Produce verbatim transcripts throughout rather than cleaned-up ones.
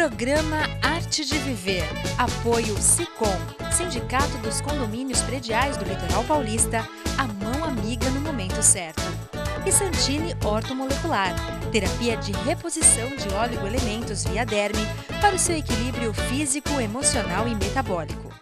Programa Arte de Viver. Apoio Sicom, Sindicato dos Condomínios Prediais do Litoral Paulista, a mão amiga no momento certo. E Santini Ortomolecular, terapia de reposição de oligoelementos via derme para o seu equilíbrio físico, emocional e metabólico.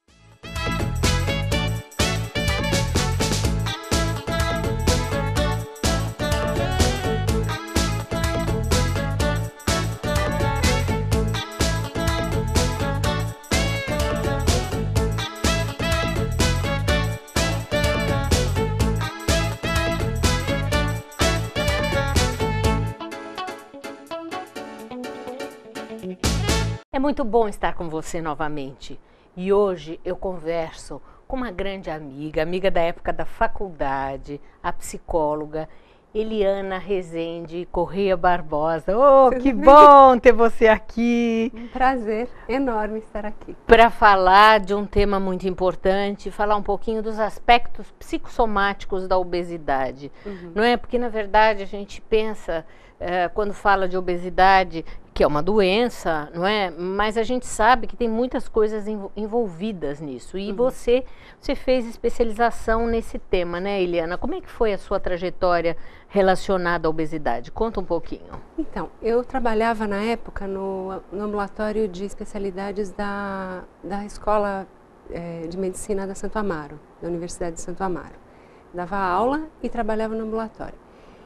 É muito bom estar com você novamente e hoje eu converso com uma grande amiga, amiga da época da faculdade, a psicóloga Eliana Rezende Correia Barbosa. Oh, que bom ter você aqui! Um prazer enorme estar aqui. Para falar de um tema muito importante, falar um pouquinho dos aspectos psicossomáticos da obesidade. Uhum. Não é? Porque, na verdade, a gente pensa, uh, quando fala de obesidade, que é uma doença, não é? Mas a gente sabe que tem muitas coisas envolvidas nisso. E uhum. você, você fez especialização nesse tema, né, Eliana? Como é que foi a sua trajetória relacionada à obesidade? Conta um pouquinho. Então, eu trabalhava na época no, no ambulatório de especialidades da, da Escola é, de Medicina da Santo Amaro, da Universidade de Santo Amaro. Dava aula e trabalhava no ambulatório.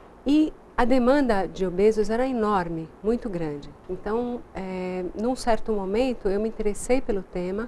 E a demanda de obesos era enorme, muito grande. Então, é, num certo momento, eu me interessei pelo tema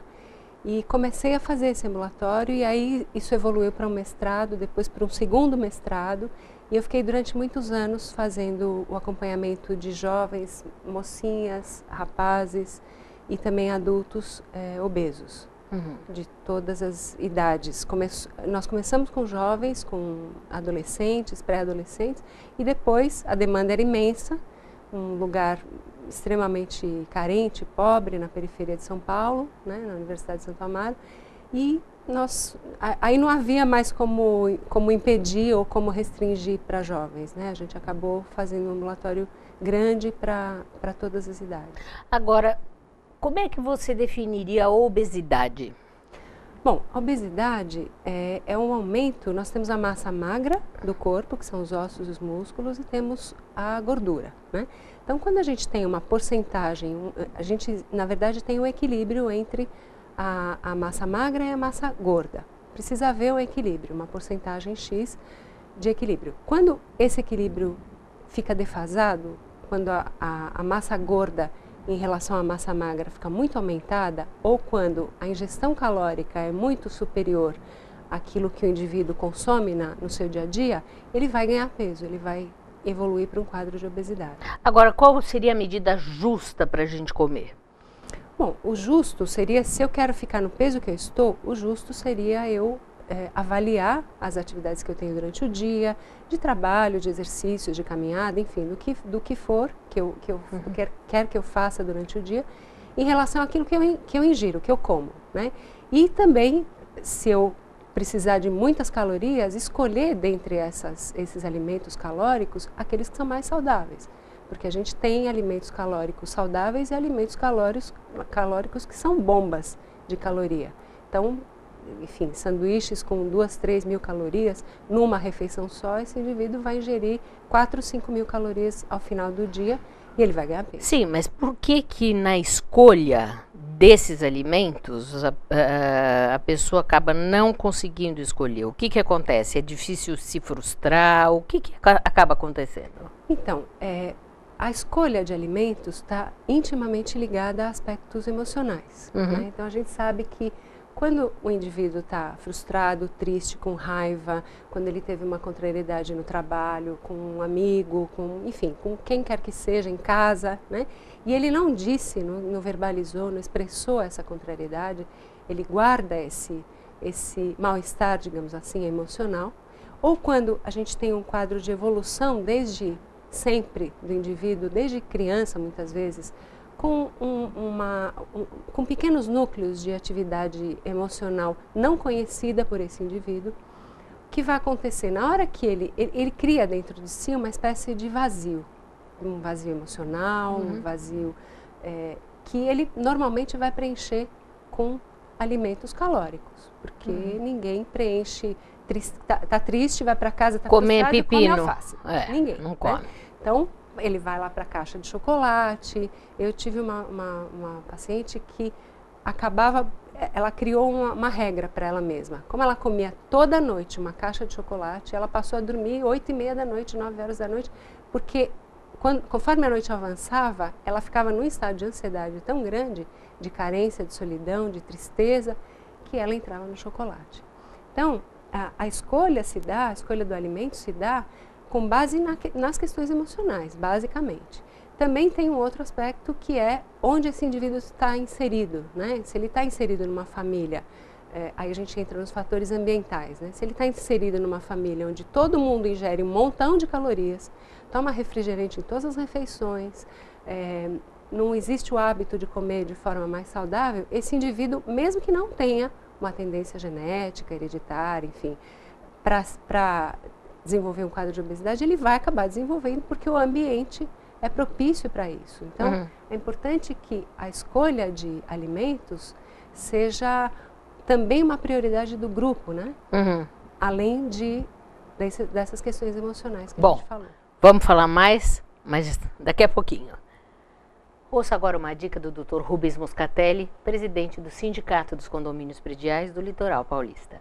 e comecei a fazer esse ambulatório, e aí isso evoluiu para um mestrado, depois para um segundo mestrado, e eu fiquei durante muitos anos fazendo o acompanhamento de jovens, mocinhas, rapazes e também adultos é, obesos. Uhum. De todas as idades. Come- nós começamos com jovens, com adolescentes, pré-adolescentes, e depois a demanda era imensa, um lugar extremamente carente, pobre, na periferia de São Paulo, né, na Universidade de Santo Amaro, e nós, aí não havia mais como, como impedir ou como restringir para jovens, né? A gente acabou fazendo um ambulatório grande para todas as idades. Agora, como é que você definiria a obesidade? Bom, a obesidade é, é um aumento, nós temos a massa magra do corpo, que são os ossos e os músculos, e temos a gordura, né? Então, quando a gente tem uma porcentagem, a gente, na verdade, tem um equilíbrio entre a, a massa magra e a massa gorda. Precisa haver um equilíbrio, uma porcentagem X de equilíbrio. Quando esse equilíbrio fica defasado, quando a, a, a massa gorda em relação à massa magra fica muito aumentada, ou quando a ingestão calórica é muito superior àquilo que o indivíduo consome na, no seu dia a dia, ele vai ganhar peso, ele vai evoluir para um quadro de obesidade. Agora, qual seria a medida justa para a gente comer? Bom, o justo seria, se eu quero ficar no peso que eu estou, o justo seria eu é, avaliar as atividades que eu tenho durante o dia, de trabalho, de exercício, de caminhada, enfim, do que, do que for que eu, que eu uhum. quer, quer que eu faça durante o dia, em relação àquilo que eu, que eu ingiro, que eu como, né? E também, se eu precisar de muitas calorias, escolher dentre essas, esses alimentos calóricos aqueles que são mais saudáveis. Porque a gente tem alimentos calóricos saudáveis e alimentos calóricos, calóricos que são bombas de caloria. Então, enfim, sanduíches com duas, três mil calorias numa refeição só, esse indivíduo vai ingerir quatro, cinco mil calorias ao final do dia e ele vai ganhar peso. Sim, mas por que que na escolha desses alimentos a, a, a pessoa acaba não conseguindo escolher? O que que acontece? É difícil se frustrar? O que que acaba acontecendo? Então, é, a escolha de alimentos está intimamente ligada a aspectos emocionais. Uhum. Né? Então, a gente sabe que quando o indivíduo está frustrado, triste, com raiva, quando ele teve uma contrariedade no trabalho, com um amigo, com, enfim, com quem quer que seja, em casa, né? E ele não disse, não, não verbalizou, não expressou essa contrariedade, ele guarda esse, esse mal-estar, digamos assim, emocional. Ou quando a gente tem um quadro de evolução desde sempre do indivíduo, desde criança muitas vezes, com, um, uma, um, com pequenos núcleos de atividade emocional não conhecida por esse indivíduo, o que vai acontecer? Na hora que ele, ele, ele cria dentro de si uma espécie de vazio, um vazio emocional, uhum. um vazio é, que ele normalmente vai preencher com alimentos calóricos, porque uhum. ninguém preenche, está tá triste, vai para casa, está comer pepino, come alface. É, ninguém, não come. Né? Então, ele vai lá para a caixa de chocolate. Eu tive uma, uma, uma paciente que acabava, ela criou uma, uma regra para ela mesma. Como ela comia toda noite uma caixa de chocolate, ela passou a dormir oito e meia da noite, nove horas da noite, porque quando, conforme a noite avançava, ela ficava num estado de ansiedade tão grande, de carência, de solidão, de tristeza, que ela entrava no chocolate. Então, a, a escolha se dá, a escolha do alimento se dá com base na, nas questões emocionais, basicamente. Também tem um outro aspecto que é onde esse indivíduo está inserido, né? Se ele está inserido numa família, é, aí a gente entra nos fatores ambientais, né? Se ele está inserido numa família onde todo mundo ingere um montão de calorias, toma refrigerante em todas as refeições, é, não existe o hábito de comer de forma mais saudável, esse indivíduo, mesmo que não tenha uma tendência genética, hereditária, enfim, para desenvolver um quadro de obesidade, ele vai acabar desenvolvendo porque o ambiente é propício para isso. Então, uhum. é importante que a escolha de alimentos seja também uma prioridade do grupo, né? Uhum. Além de, desse, dessas questões emocionais que Bom, a gente falou. Vamos falar mais, mas daqui a pouquinho. Ouça agora uma dica do doutor Rubens Moscatelli, presidente do Sindicato dos Condomínios Prediais do Litoral Paulista.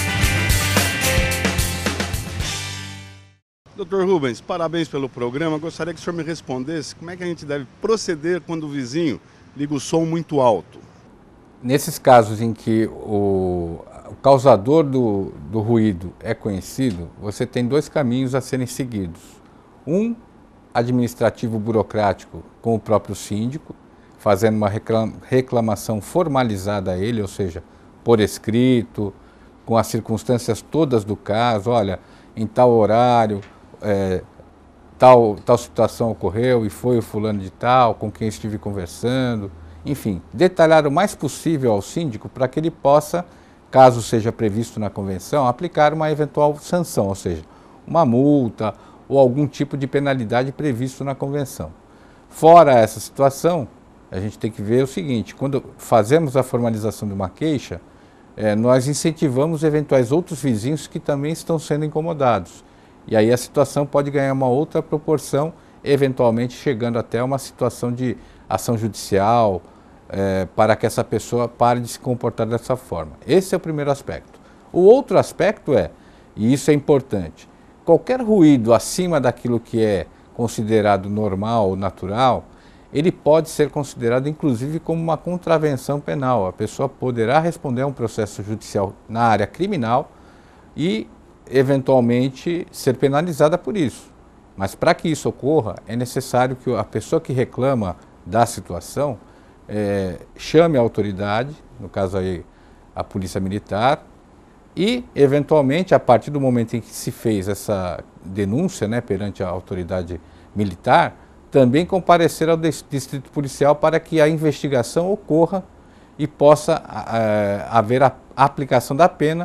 doutor Rubens, parabéns pelo programa. Gostaria que o senhor me respondesse como é que a gente deve proceder quando o vizinho liga o som muito alto. Nesses casos em que o, o causador do, do ruído é conhecido, você tem dois caminhos a serem seguidos. Um, administrativo burocrático com o próprio síndico, fazendo uma reclamação formalizada a ele, ou seja, por escrito, com as circunstâncias todas do caso, olha, em tal horário, é, tal, tal situação ocorreu e foi o fulano de tal, com quem estive conversando, enfim, detalhar o mais possível ao síndico para que ele possa, caso seja previsto na convenção, aplicar uma eventual sanção, ou seja, uma multa ou algum tipo de penalidade previsto na convenção. Fora essa situação, a gente tem que ver o seguinte, quando fazemos a formalização de uma queixa, é, nós incentivamos eventuais outros vizinhos que também estão sendo incomodados. E aí a situação pode ganhar uma outra proporção, eventualmente chegando até uma situação de ação judicial, é, para que essa pessoa pare de se comportar dessa forma. Esse é o primeiro aspecto. O outro aspecto é, e isso é importante, qualquer ruído acima daquilo que é considerado normal ou natural, ele pode ser considerado inclusive como uma contravenção penal. A pessoa poderá responder a um processo judicial na área criminal e eventualmente ser penalizada por isso. Mas para que isso ocorra, é necessário que a pessoa que reclama da situação é, chame a autoridade, no caso aí a polícia militar, e eventualmente a partir do momento em que se fez essa denúncia, né, perante a autoridade militar, também comparecer ao distrito policial para que a investigação ocorra e possa é, haver a aplicação da pena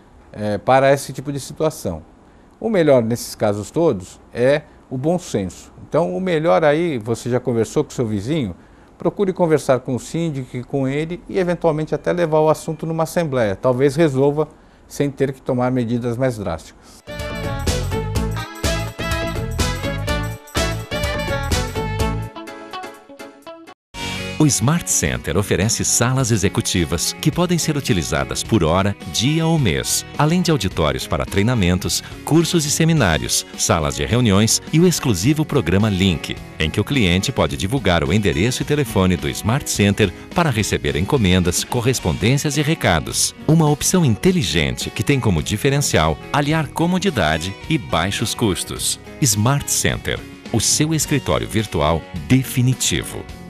é, para esse tipo de situação. O melhor nesses casos todos é o bom senso. Então, o melhor aí, você já conversou com o seu vizinho, procure conversar com o síndico e com ele e eventualmente até levar o assunto numa assembleia. Talvez resolva sem ter que tomar medidas mais drásticas. O Smart Center oferece salas executivas que podem ser utilizadas por hora, dia ou mês, além de auditórios para treinamentos, cursos e seminários, salas de reuniões e o exclusivo programa Link, em que o cliente pode divulgar o endereço e telefone do Smart Center para receber encomendas, correspondências e recados. Uma opção inteligente que tem como diferencial aliar comodidade e baixos custos. Smart Center, o seu escritório virtual definitivo.